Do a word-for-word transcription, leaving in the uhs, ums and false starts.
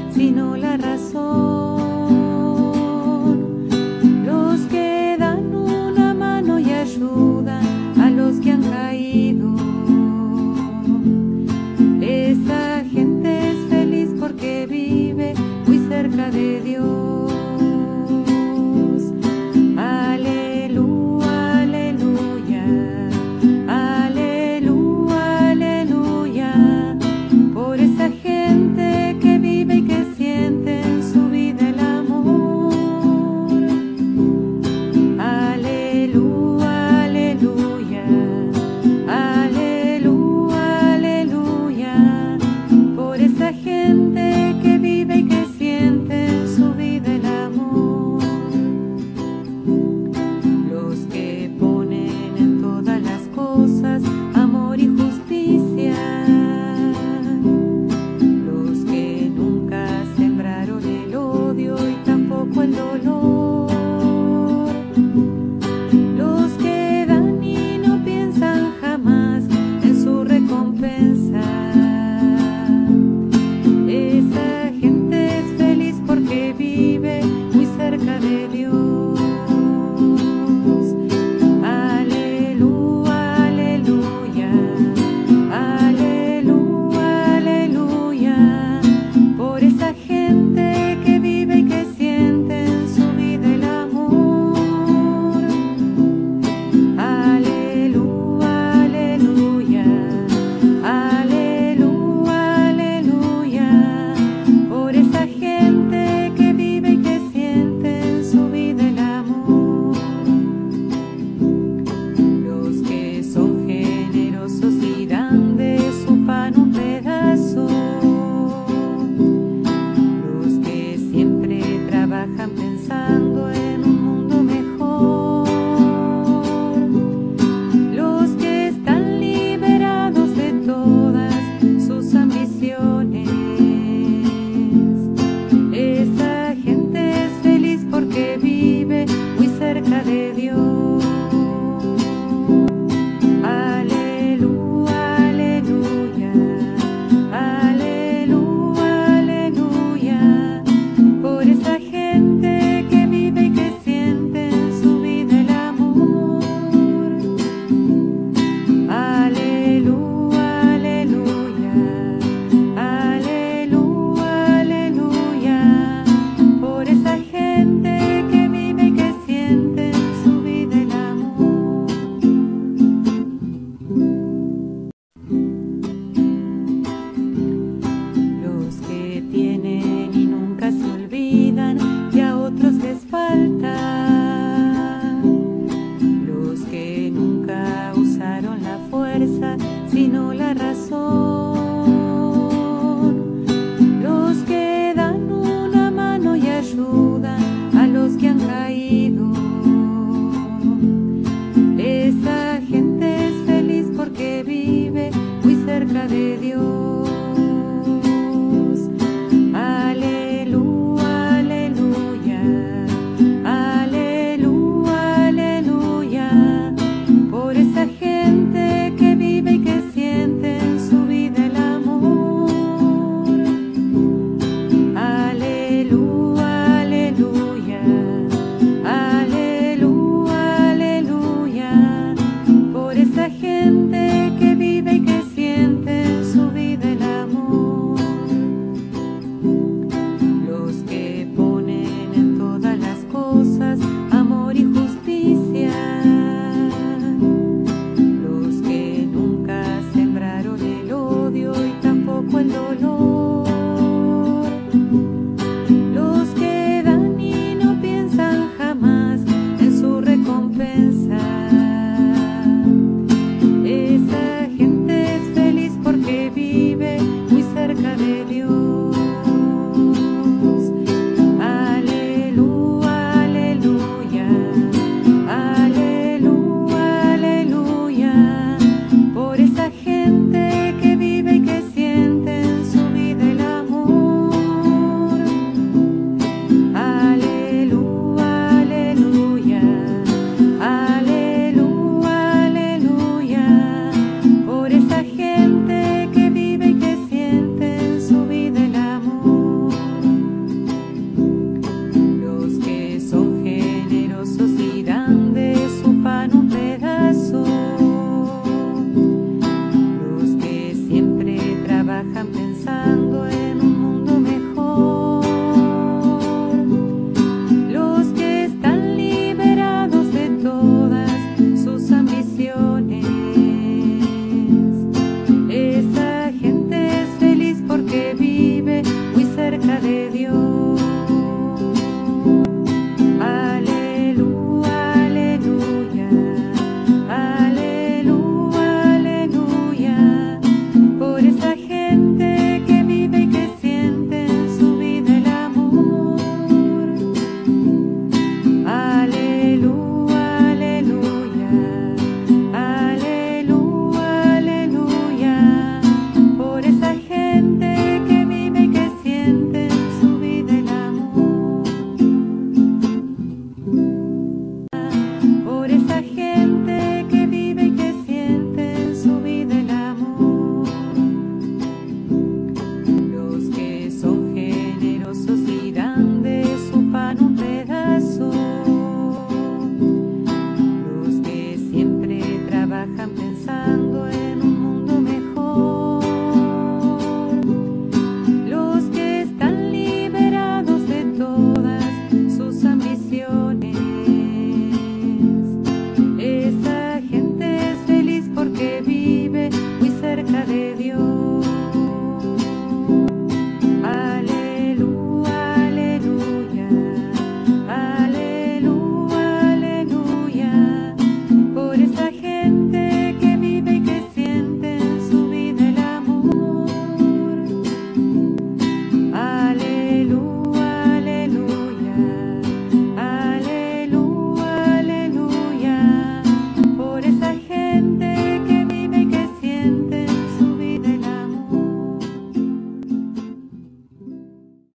sino la razón. Los que dan una mano y ayudan a los que han caído. Esa gente es feliz porque vive muy cerca de Dios. Aleluya, aleluya, aleluya, aleluya, por esa gente que vive y que siente en su vida el amor. Aleluya, aleluya, aleluya, aleluya, por esa gente que vive y que siente en su vida el amor. Los que ponen en todas las cosas amor y justicia. Los que nunca sembraron el odio y tampoco el dolor. Los que dan y no piensan jamás en su recompensa. Esa gente es feliz porque vive muy cerca de Dios. Aleluya, aleluya, aleluya, aleluya, por esa gente que vive y que siente en su vida el amor. Aleluya, aleluya, aleluya, aleluya, por esa gente que vive y que siente en su vida el amor. Los que son generosos y dan de su pan un pedazo. Los que siempre trabajan pensando en un mundo mejor. Los que están liberados de todas sus ambiciones. Esa gente es feliz porque vive muy cerca de Dios. Aleluya, aleluya, aleluya, aleluya, por esa gente que vive y que siente en su vida el amor. Aleluya, aleluya, aleluya, aleluya, por esa gente que vive y que siente en su vida el amor. Los que tienen y nunca se olvidan que a otros les falta. Los que nunca usaron la fuerza sino la razón. Los que dan una mano y ayudan a los que han caído. Esa gente es feliz porque vive muy cerca de Dios. Aleluya, aleluya, aleluya, aleluya, por esa gente que vive y que siente en su vida el amor. Aleluya, aleluya, aleluya, aleluya, por esa gente que vive y que siente en su vida el amor. Los que ponen en todas las cosas amor y justicia. Los que nunca sembraron el odio y tampoco el dolor. Los que dan y no piensan jamás en su recompensa. Esa gente es feliz porque vive muy cerca de Dios. Aleluya, aleluya, aleluya, aleluya, por esa gente que vive y que siente en su vida el amor. de Dios.